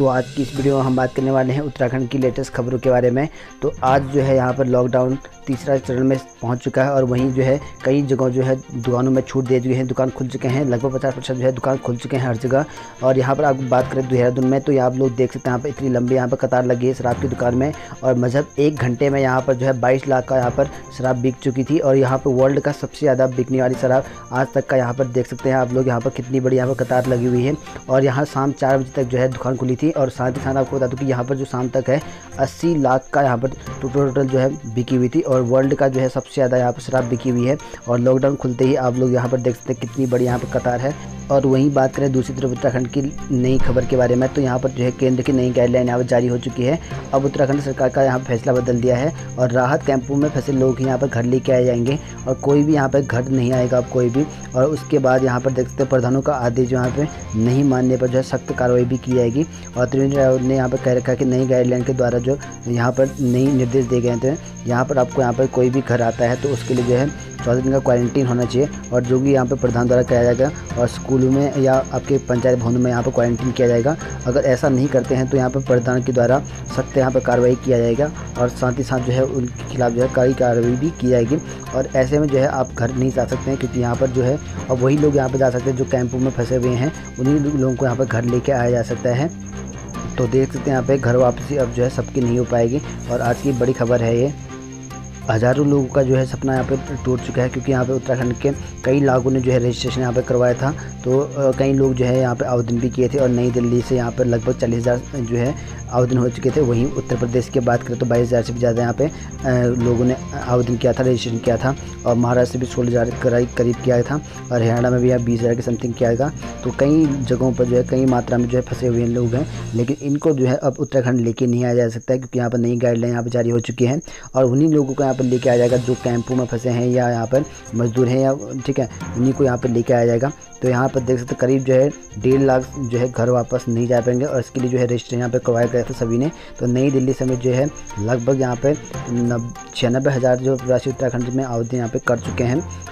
तो आज की इस वीडियो में हम बात करने वाले हैं उत्तराखंड की लेटेस्ट खबरों के बारे में। तो आज जो है यहाँ पर लॉकडाउन तीसरा चरण में पहुँच चुका है और वहीं जो है कई जगहों जो है दुकानों में छूट दे चुके हैं, दुकान खुल चुके हैं, लगभग 50% जो है दुकान खुल चुके हैं हर जगह। और यहाँ पर आप बात करें देहरादून में तो आप लोग देख सकते हैं यहाँ पर इतनी लंबी यहाँ पर कतार लगी है शराब की दुकान में। और मतलब 1 घंटे में यहाँ पर जो है 22 लाख का यहाँ पर शराब बिक चुकी थी। और यहाँ पर वर्ल्ड का सबसे ज़्यादा बिकने वाली शराब आज तक का यहाँ पर देख सकते हैं आप लोग, यहाँ पर कितनी बड़ी यहाँ पर कतार लगी हुई है। और यहाँ शाम 4 बजे तक जो है दुकान खुली थी। और साथ ही साथ आपको बता दूं कि यहाँ पर जो शाम तक है 80 लाख का यहाँ पर टोटल जो है बिकी हुई थी। और वर्ल्ड का जो है सबसे ज़्यादा यहाँ पर शराब बिकी हुई है। और लॉकडाउन खुलते ही आप लोग यहाँ पर देख सकते हैं कितनी बड़ी यहाँ पर कतार है। और वहीं बात करें दूसरी तरफ उत्तराखंड की नई खबर के बारे में तो यहाँ पर जो है केंद्र की नई गाइडलाइन यहाँ पर जारी हो चुकी है। अब उत्तराखंड सरकार का यहाँ पर फैसला बदल दिया है और राहत कैंपों में फंसे लोग यहाँ पर घर लेके आए जाएंगे और कोई भी यहाँ पर घर नहीं आएगा अब कोई भी। और उसके बाद यहाँ पर देख सकते हैं प्रधानों का आदेश यहाँ पे नहीं मानने पर जो है सख्त कार्रवाई भी की जाएगी। और त्रिवेंद्र रावत ने यहाँ पर कह रखा है कि नई गाइडलाइन के द्वारा जो यहाँ पर नई निर्देश दिए गए थे, यहाँ पर आपको यहाँ पर कोई भी घर आता है तो उसके लिए जो है 14 दिन का क्वारंटीन होना चाहिए। और जो भी यहाँ पे प्रधान द्वारा किया जाएगा और स्कूलों में या आपके पंचायत भवन में यहाँ पर क्वारंटीन किया जाएगा। अगर ऐसा नहीं करते हैं तो यहाँ पर प्रधान के द्वारा सख्त यहाँ पर कार्रवाई किया जाएगा और साथ ही साथ जो है उनके खिलाफ जो है कड़ी कार्रवाई भी की जाएगी। और ऐसे में जो है आप घर नहीं जा सकते हैं क्योंकि यहाँ पर जो है और वही लोग यहाँ पर जा सकते हैं जो कैंपों में फंसे हुए हैं, उन्हीं लोगों को यहाँ पर घर लेके आया जा सकता है। तो देख सकते हैं यहाँ पे घर वापसी अब जो है सबकी नहीं हो पाएगी। और आज की बड़ी खबर है ये, हज़ारों लोगों का जो है सपना यहाँ पे टूट चुका है क्योंकि यहाँ पे उत्तराखंड के कई लोगों ने जो है रजिस्ट्रेशन यहाँ पे करवाया था। तो कई लोग जो है यहाँ पे आवेदन भी किए थे और नई दिल्ली से यहाँ पर लगभग 40,000 जो है आवेदन हो चुके थे। वहीं उत्तर प्रदेश की बात करें तो 22,000 से भी ज़्यादा यहाँ पे लोगों ने आवेदन किया था, रजिस्ट्रेशन किया था। और महाराष्ट्र से भी 16,000 करीब किया था और हरियाणा में भी यहाँ 20,000 के समथिंग किया था। तो कई जगहों पर जो है कई मात्रा में जो है फंसे हुए लोग हैं, लेकिन इनको जो है अब उत्तराखंड लेके नहीं आया जा सकता है क्योंकि यहाँ पर नई गाइडलाइन यहाँ पर जारी हो चुकी है। और उन्हीं लोगों को यहाँ पर लेके आया जाएगा जो कैंपों में फंसे हैं या यहाँ पर मजदूर हैं या ठीक है, उन्हीं को यहाँ पर लेके आया जाएगा। तो यहाँ पर देख सकते करीब जो है 1.5 लाख जो है घर वापस नहीं जा पाएंगे और इसके लिए जो है रजिस्ट्रेशन यहाँ पे करवाया गया था सभी ने। तो नई दिल्ली समेत जो है लगभग यहाँ पे 96,000 जो प्रवासी उत्तराखंड में आवेदन यहाँ पे कर चुके हैं।